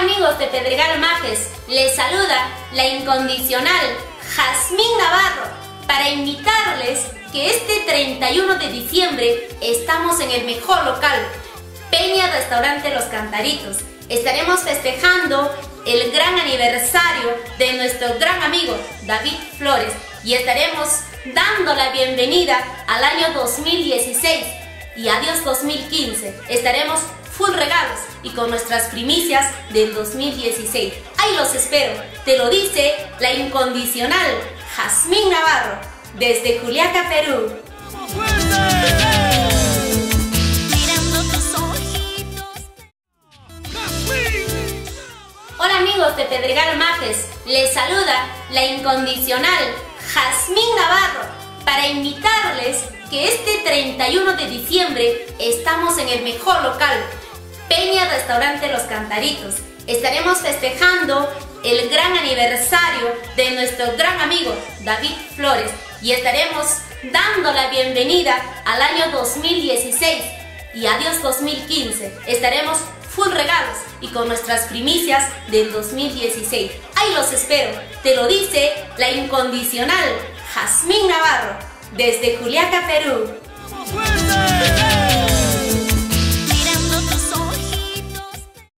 Amigos de Pedregal Majes, les saluda la incondicional Jazmín Navarro para invitarles que este 31 de diciembre estamos en el mejor local, Peña Restaurante Los Cantaritos. Estaremos festejando el gran aniversario de nuestro gran amigo David Flores y estaremos dando la bienvenida al año 2016 y adiós 2015. Estaremos full regalos y con nuestras primicias del 2016. Ahí los espero. Te lo dice la incondicional Jazmín Navarro desde Juliaca, Perú. Hola amigos de Pedregal Majes, les saluda la incondicional Jazmín Navarro para invitarles que este 31 de diciembre estamos en el mejor local, Peña Restaurante Los Cantaritos. Estaremos festejando el gran aniversario de nuestro gran amigo David Flores y estaremos dando la bienvenida al año 2016 y adiós 2015. Estaremos full regalos y con nuestras primicias del 2016. Ahí los espero. Te lo dice la incondicional Jazmín Navarro desde Juliaca, Perú.